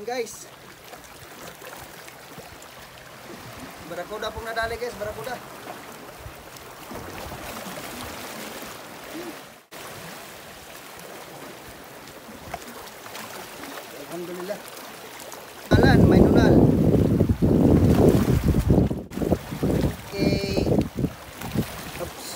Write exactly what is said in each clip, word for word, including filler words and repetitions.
Yan guys. Barakuda pong nadali guys, barakuda. Alhamdulillah. Alan, may nunal. Okay. Oops.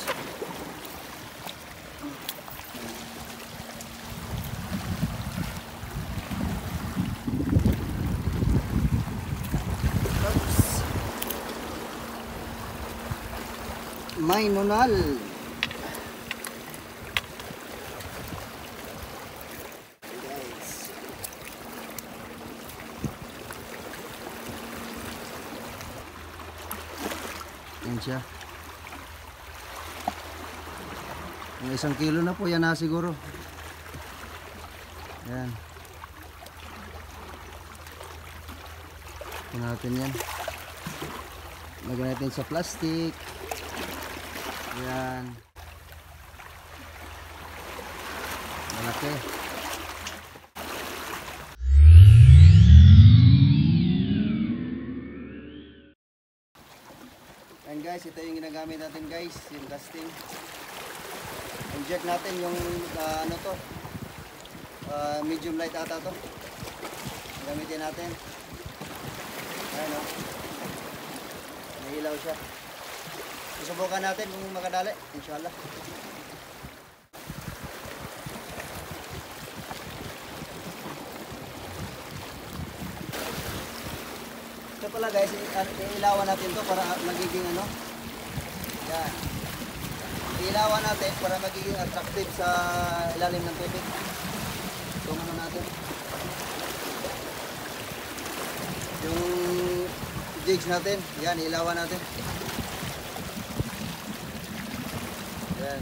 Oops. May nunal. Yan siya. Yung isang kilo na po yan na siguro. Yan. Ito natin yan. Lagyan natin sa plastic. Yan. Malaki. And guys, ito yung ginagamit natin guys, yung casting. Inject natin yung uh, ano to, uh, medium light ata to. Gamitin natin. Ayan o. May ilaw siya. Susubukan natin kung makadali, inshallah. Ito pala guys, iilawan natin to para magiging ano. Yan. Iilawan natin para magiging attractive sa ilalim ng tubig. Tungan na natin. Yung jigs natin, yan, iilawan natin. Yan.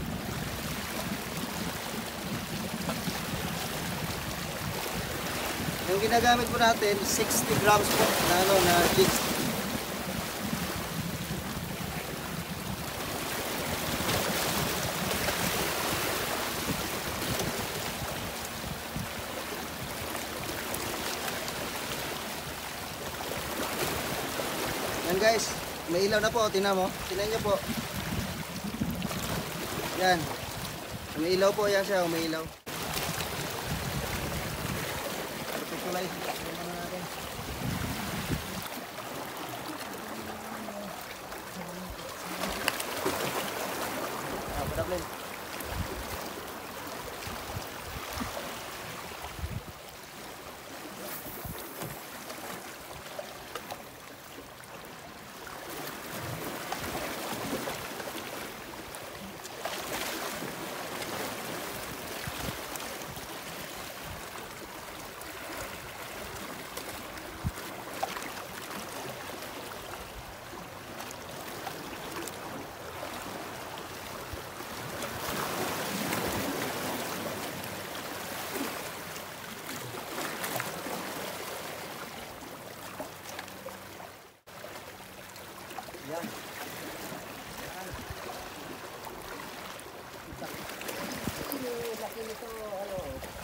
Yung ginagamit po natin, sixty grams po na, ano, na jigs. Yan guys, may ilaw na po, tingnan mo. Tingnan nyo po. Yan. May ilaw po, yan siya, may ilaw. Kulay, ano natin. Ah, problem. Yan. Yan. Laki nito, ano.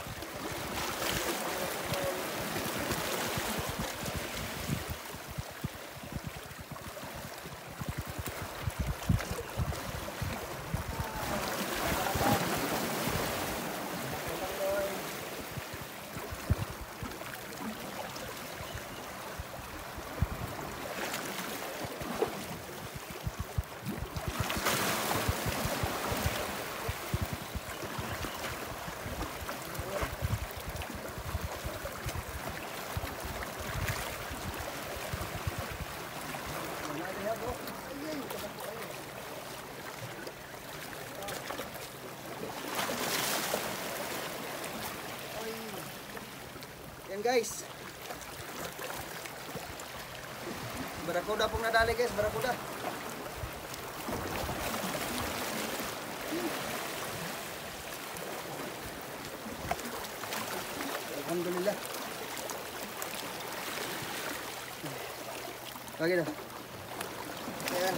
Yan guys. Barakuda pong nadali guys, barakuda. Alhamdulillah. Lagi dah. Ayan.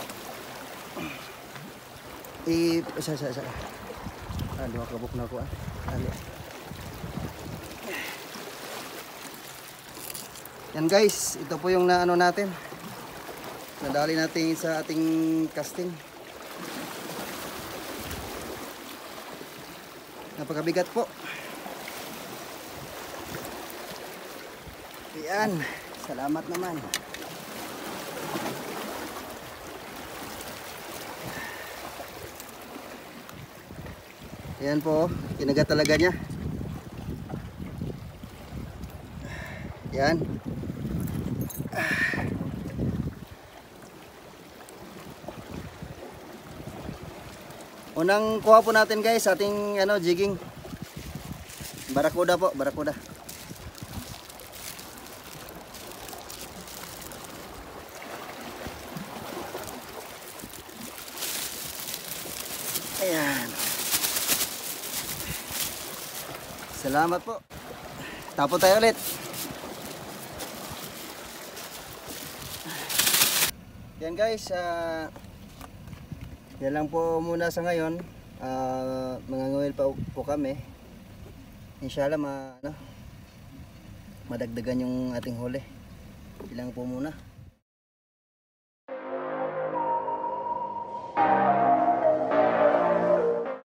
I, sa, sa, sa. Ah, dua kabuk na ako ah. Ali. Yan guys, ito po yung naano natin. Nadali natin sa ating casting. Napakabigat po. Yan, salamat naman. Yan po, kinagat talaga niya. Yan. Unang kuha po natin guys, ating ano, jigging. Barakuda po, barakuda. Ayan. Salamat po. Tapo tayo ulit. Yan guys, uh, yan lang po muna sa ngayon. Uh, mangangawil pa po kami. Inshallah ma, ano, madagdagan yung ating huli. Ilang po muna.